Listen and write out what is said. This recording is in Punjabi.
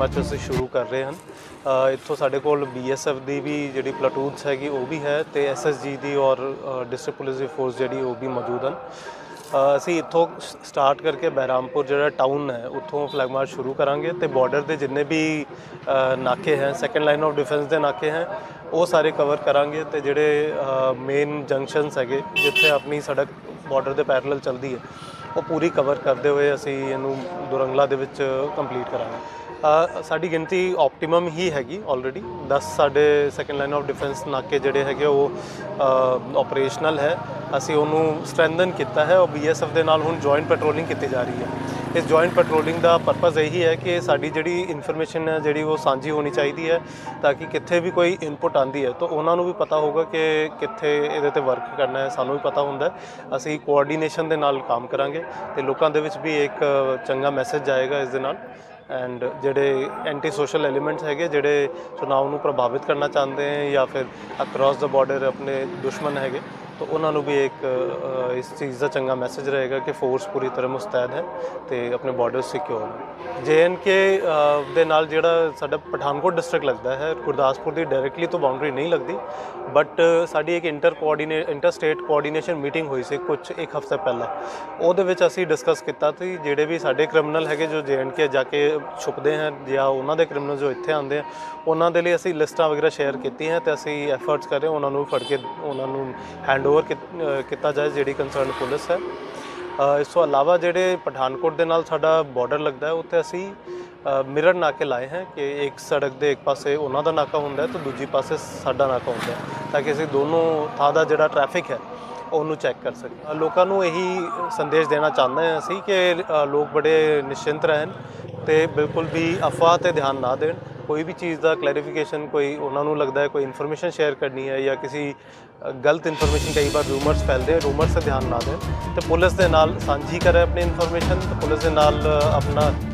ਫਲੈਗ ਮਾਰਚ ਅਸੀਂ ਸ਼ੁਰੂ ਕਰ ਰਹੇ ਹਨ। ਇੱਥੋਂ ਸਾਡੇ ਕੋਲ BSF ਦੀ ਵੀ ਜਿਹੜੀ ਪਲਾਟੂਨਸ ਹੈਗੀ ਉਹ ਵੀ ਹੈ ਤੇ SSG ਦੀ ਔਰ ਡਿਸਟ੍ਰਿਕਟ ਪੁਲਿਸ ਦੀ ਫੋਰਸ ਜਿਹੜੀ ਉਹ ਵੀ ਮੌਜੂਦ ਹਨ। ਅਸੀਂ ਇੱਥੋਂ ਸਟਾਰਟ ਕਰਕੇ ਬਹਿਰਾਮਪੁਰ ਜਿਹੜਾ ਟਾਊਨ ਹੈ ਉੱਥੋਂ ਫਲੈਗ ਮਾਰਚ ਸ਼ੁਰੂ ਕਰਾਂਗੇ ਤੇ ਬਾਰਡਰ ਦੇ ਜਿੰਨੇ ਵੀ ਨਾਕੇ ਹੈ, ਸੈਕੰਡ ਲਾਈਨ ਆਫ ਡਿਫੈਂਸ ਦੇ ਨਾਕੇ ਹੈ, ਉਹ ਸਾਰੇ ਕਵਰ ਕਰਾਂਗੇ ਤੇ ਜਿਹੜੇ ਮੇਨ ਜੰਕਸ਼ਨਸ ਹੈਗੇ ਜਿੱਥੇ ਆਪਣੀ ਸੜਕ ਬਾਰਡਰ ਦੇ ਪੈਰਲਲ ਚੱਲਦੀ ਹੈ ਉਹ ਪੂਰੀ ਕਵਰ ਕਰਦੇ ਹੋਏ ਅਸੀਂ ਇਹਨੂੰ ਦੁਰੰਗਲਾ ਦੇ ਵਿੱਚ ਕੰਪਲੀਟ ਕਰਾਂਗੇ। ਸਾਡੀ ਗਿਣਤੀ ਆਪਟੀਮਮ ਹੀ ਹੈਗੀ ਆਲਰੇਡੀ 10 ਸਾਡੇ ਸੈਕੰਡ ਲਾਈਨ ਆਫ ਡਿਫੈਂਸ ਨਾਕੇ ਜਿਹੜੇ ਹੈਗੇ ਉਹ ਆਪਰੇਸ਼ਨਲ ਹੈ। ਅਸੀਂ ਉਹਨੂੰ ਸਟਰੈਂਥਨ ਕੀਤਾ ਹੈ ਔਰ BSF ਦੇ ਨਾਲ ਹੁਣ ਜੁਆਇੰਟ ਪੈਟਰੋਲਿੰਗ ਕੀਤੀ ਜਾ ਰਹੀ ਹੈ। ਇਸ ਜੁਆਇੰਟ ਪੈਟਰੋਲਿੰਗ ਦਾ ਪਰਪਸ ਇਹੀ ਹੈ ਕਿ ਸਾਡੀ ਜਿਹੜੀ ਇਨਫੋਰਮੇਸ਼ਨ ਹੈ ਜਿਹੜੀ ਉਹ ਸਾਂਝੀ ਹੋਣੀ ਚਾਹੀਦੀ ਹੈ ਤਾਂ ਕਿ ਕਿੱਥੇ ਵੀ ਕੋਈ ਇਨਪੁਟ ਆਉਂਦੀ ਹੈ ਤਾਂ ਉਹਨਾਂ ਨੂੰ ਵੀ ਪਤਾ ਹੋਊਗਾ ਕਿ ਕਿੱਥੇ ਇਹਦੇ ਤੇ ਵਰਕ ਕਰਨਾ ਹੈ, ਸਾਨੂੰ ਵੀ ਪਤਾ ਹੁੰਦਾ। ਅਸੀਂ ਕੋਆਰਡੀਨੇਸ਼ਨ ਦੇ ਨਾਲ ਕੰਮ ਕਰਾਂਗੇ ਤੇ ਲੋਕਾਂ ਦੇ ਵਿੱਚ ਵੀ ਇੱਕ ਚੰਗਾ ਮੈਸੇਜ ਜਾਏਗਾ ਇਸ ਦੇ ਨਾਲ। ਐਂਡ ਜਿਹੜੇ ਐਂਟੀ ਸੋਸ਼ਲ ਐਲੀਮੈਂਟਸ ਹੈਗੇ ਜਿਹੜੇ ਚੁਣਾਵ ਨੂੰ ਪ੍ਰਭਾਵਿਤ ਕਰਨਾ ਚਾਹੁੰਦੇ ਹੈ ਜਾਂ ਫਿਰ ਅਕ੍ਰੋਸ ਦਾ ਬਾਰਡਰ ਆਪਣੇ ਦੁਸ਼ਮਣ ਹੈਗੇ ਤਾਂ ਉਹਨਾਂ ਨੂੰ ਵੀ ਇੱਕ ਇਸ ਚੀਜ਼ ਦਾ ਚੰਗਾ ਮੈਸੇਜ ਰਹੇਗਾ ਕਿ ਫੋਰਸ ਪੂਰੀ ਤਰ੍ਹਾਂ ਮੁਸਤੈਦ ਹੈ ਤੇ ਆਪਣੇ ਬਾਰਡਰ ਸਿਕਿਉਰ ਹੈ। JNK ਦੇ ਨਾਲ ਜਿਹੜਾ ਸਾਡਾ ਪਠਾਨਕੋਟ ਡਿਸਟ੍ਰਿਕਟ ਲੱਗਦਾ ਹੈ, ਗੁਰਦਾਸਪੁਰ ਦੀ ਡਾਇਰੈਕਟਲੀ ਤੋਂ ਬਾਉਂਡਰੀ ਨਹੀਂ ਲੱਗਦੀ ਬਟ ਸਾਡੀ ਇੱਕ ਇੰਟਰ ਸਟੇਟ ਕੋਆਰਡੀਨੇਸ਼ਨ ਮੀਟਿੰਗ ਹੋਈ ਸੀ ਇੱਕ ਹਫ਼ਤੇ ਪਹਿਲਾਂ। ਉਹਦੇ ਵਿੱਚ ਅਸੀਂ ਡਿਸਕਸ ਕੀਤਾ ਕਿ ਜਿਹੜੇ ਵੀ ਸਾਡੇ ਕ੍ਰਿਮੀਨਲ ਹੈਗੇ ਜੋ JNK ਜਾ ਕੇ ਛੁਪਦੇ ਹਨ ਜਾਂ ਉਹਨਾਂ ਦੇ ਕ੍ਰਿਮੀਨਲ ਜੋ ਇੱਥੇ ਆਉਂਦੇ ਆ ਉਹਨਾਂ ਦੇ ਲਈ ਅਸੀਂ ਲਿਸਟਾਂ ਵਗੈਰਾ ਸ਼ੇਅਰ ਕੀਤੀਆਂ ਤੇ ਅਸੀਂ ਐਫਰਟਸ ਕਰ ਰਹੇ ਉਹਨਾਂ ਨੂੰ ਫੜ ਕੇ ਉਹਨਾਂ ਨੂੰ ਹੈਂਡਓਵਰ ਕੀਤਾ ਜਾਏ ਜਿਹੜੀ ਕੰਸਰਨ ਪੁਲਿਸ ਹੈ। ਇਸ ਤੋਂ ਇਲਾਵਾ ਜਿਹੜੇ ਪਠਾਨਕੋਟ ਦੇ ਨਾਲ ਸਾਡਾ ਬਾਰਡਰ ਲੱਗਦਾ ਹੈ ਉੱਥੇ ਅਸੀਂ ਮਿਰਰ ਨਾਕੇ ਲਾਏ ਹੈ ਕਿ ਇੱਕ ਸੜਕ ਦੇ ਇੱਕ ਪਾਸੇ ਉਹਨਾਂ ਦਾ ਨਾਕਾ ਹੁੰਦਾ ਤੇ ਦੂਜੀ ਪਾਸੇ ਸਾਡਾ ਨਾਕਾ ਹੁੰਦਾ ਤਾਂ ਕਿ ਅਸੀਂ ਦੋਨੋਂ ਥਾਂ ਦਾ ਜਿਹੜਾ ਟ੍ਰੈਫਿਕ ਹੈ ਉਹਨੂੰ ਚੈੱਕ ਕਰ ਸਕੀਏ। ਲੋਕਾਂ ਨੂੰ ਇਹੀ ਸੰਦੇਸ਼ ਦੇਣਾ ਚਾਹੁੰਦੇ ਹਾਂ ਅਸੀਂ ਕਿ ਲੋਕ ਬੜੇ ਨਿਸ਼ਚਿੰਤ ਰਹਿਣ ਤੇ ਬਿਲਕੁਲ ਵੀ ਅਫਵਾਹ 'ਤੇ ਧਿਆਨ ਨਾ ਦੇਣ। ਕੋਈ ਵੀ ਚੀਜ਼ ਦਾ ਕਲੈਰੀਫਿਕੇਸ਼ਨ ਕੋਈ ਉਹਨਾਂ ਨੂੰ ਲੱਗਦਾ ਹੈ ਕੋਈ ਇਨਫੋਰਮੇਸ਼ਨ ਸ਼ੇਅਰ ਕਰਨੀ ਹੈ ਜਾਂ ਕਿਸੇ ਗਲਤ ਇਨਫੋਰਮੇਸ਼ਨ ਕਈ ਵਾਰ ਰੂਮਰਸ ਫੈਲਦੇ ਰੂਮਰਸ 'ਤੇ ਧਿਆਨ ਨਾ ਦੇਣ ਤੇ ਪੁਲਿਸ ਦੇ ਨਾਲ ਸਾਂਝੀ ਕਰੇ ਆਪਣੀ ਇਨਫੋਰਮੇਸ਼ਨ ਤੇ ਪੁਲਿਸ ਦੇ ਨਾਲ ਆਪਣਾ